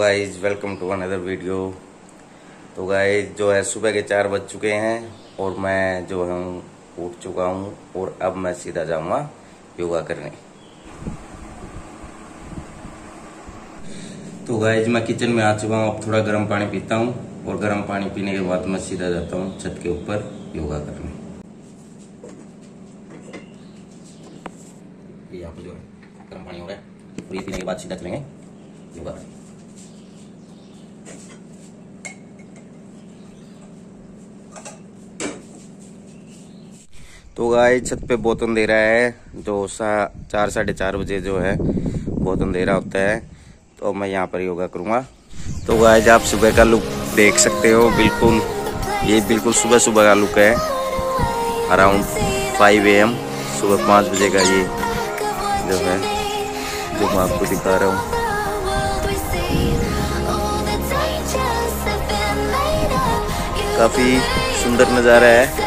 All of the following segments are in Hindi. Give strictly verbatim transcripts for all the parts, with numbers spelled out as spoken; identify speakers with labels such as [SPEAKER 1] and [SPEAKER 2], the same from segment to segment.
[SPEAKER 1] Guys welcome to another video. तो गाइज जो है सुबह के चार बज चुके हैं और मैं जो हूँ उठ चुका हूँ और अब मैं सीधा जाऊँगा योगा करने। तो गाइज मैं किचन में आ चुका हूँ। अब थोड़ा गर्म पानी पीता हूँ और गर्म पानी पीने के बाद मैं सीधा जाता हूँ छत के ऊपर योगा करने। ये यहाँ पर जो है गर्म पानी हो रहा है और ये पीने के बाद सीधा चलेंगे योगा करने। तो गाय छत पे बहुत अंधेरा है, जो सा चार साढ़े चार बजे जो है बहुत अंधेरा होता है, तो मैं यहाँ पर योगा करूँगा। तो गाय आप सुबह का लुक देख सकते हो, बिल्कुल ये बिल्कुल सुबह सुबह का लुक है। अराउंड फाइव ए एम सुबह पाँच बजे का ये जो है जो मैं आपको दिखा रहा हूँ। काफ़ी सुंदर नज़ारा है।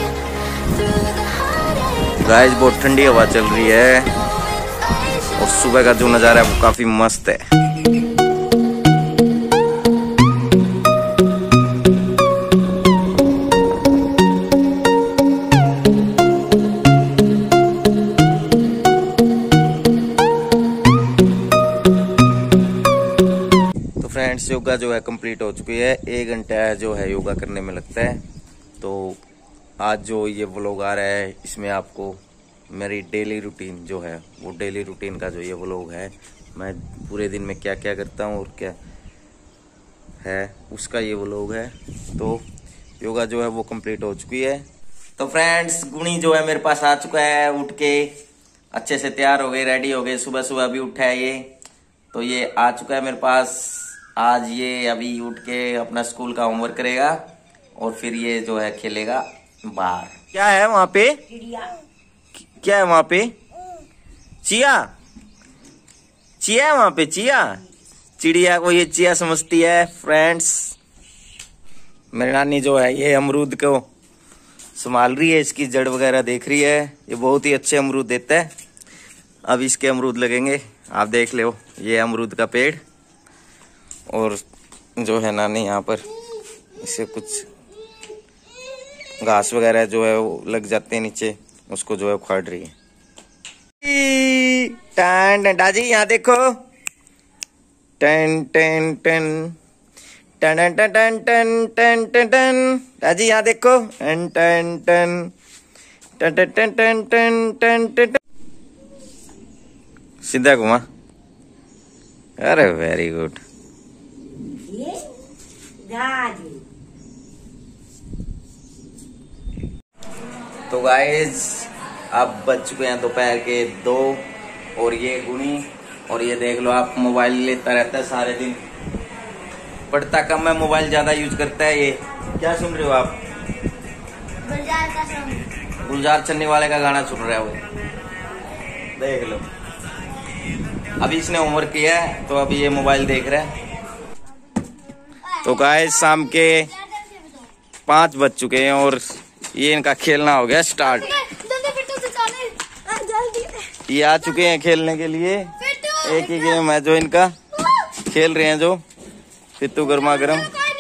[SPEAKER 1] गाइस बहुत ठंडी हवा चल रही है और सुबह का जो नज़ारा है वो काफ़ी मस्त है। तो फ्रेंड्स योगा जो है कंप्लीट हो चुकी है। एक घंटा जो है योगा करने में लगता है। तो आज जो ये व्लॉग आ रहा है इसमें आपको मेरी डेली रूटीन जो है वो डेली रूटीन का जो ये व्लॉग है, मैं पूरे दिन में क्या क्या करता हूँ और क्या है उसका ये व्लॉग है। तो योगा जो है वो कंप्लीट हो चुकी है। तो फ्रेंड्स गुणी जो है मेरे पास आ चुका है, उठ के अच्छे से तैयार हो गए, रेडी हो गए, सुबह सुबह अभी उठा है ये। तो ये आ चुका है मेरे पास। आज ये अभी उठ के अपना स्कूल का होमवर्क करेगा और फिर ये जो है खेलेगा बाहर। क्या है वहां पे? क्या है वहां पे? चिया चिया है वहां पे, चिया। चिड़िया को ये चिया समझती है। फ्रेंड्स मेरी नानी जो है ये अमरूद को संभाल रही है, इसकी जड़ वगैरह देख रही है। ये बहुत ही अच्छे अमरूद देता है। अब इसके अमरूद लगेंगे, आप देख लो ये अमरूद का पेड़। और जो है नानी यहाँ पर इसे कुछ घास वगैरह जो है वो लग जाते हैं नीचे, उसको जो है उखाड़ रही है। टन दादी यहाँ देखो, टन टन टन टन टन टन टन टन टन टन दादी यहाँ देखो, टन टन टन टन टन टन टन टन टन टन। सीधा घुमा। अरे वेरी गुड। तो गाइस अब बज चुके हैं दोपहर के दो और ये गुणी और ये देख लो आप मोबाइल लेता रहता है सारे दिन, पढ़ता कम है, मोबाइल ज्यादा यूज करता है। ये क्या सुन रहे हो आप? गुलजार का सॉन्ग, गुलजार चन्नी वाले का गाना सुन रहा है वो, देख लो। अभी इसने होमवर्क किया है तो अभी ये मोबाइल देख रहा है। तो गाइस शाम के पाँच बज चुके हैं और ये इनका खेलना हो गया स्टार्ट। ये आ चुके हैं खेलने के लिए। एक ही गेम है जो इनका खेल रहे हैं, जो फित्तू गर्मा गर्म।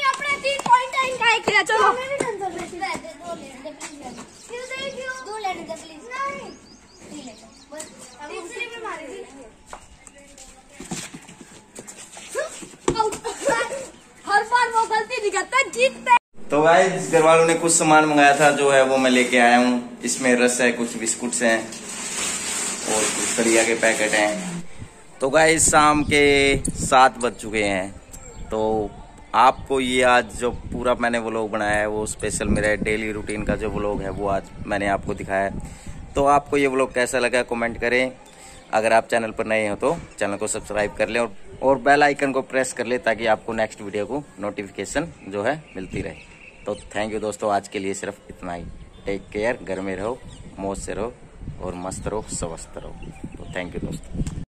[SPEAKER 2] हर बार वो गलती नहीं करता, जीतता।
[SPEAKER 1] तो गाइस घर वालों ने कुछ सामान मंगाया था जो है वो मैं लेके आया हूँ। इसमें रस है, कुछ बिस्कुट्स हैं और कुछ दलिया के पैकेट हैं। तो गाइस शाम के सात बज चुके हैं। तो आपको ये आज जो पूरा मैंने व्लॉग बनाया है वो स्पेशल मेरा डेली रूटीन का जो व्लॉग है वो आज मैंने आपको दिखाया है। तो आपको ये व्लॉग कैसा लगा कमेंट करें। अगर आप चैनल पर नए हो तो चैनल को सब्सक्राइब कर लें और, और बेल आइकन को प्रेस कर लें ताकि आपको नेक्स्ट वीडियो को नोटिफिकेशन जो है मिलती रहे। तो थैंक यू दोस्तों, आज के लिए सिर्फ इतना ही। टेक केयर, घर में रहो, मौज से रहो और मस्त रहो, स्वस्थ रहो। तो थैंक यू दोस्तों।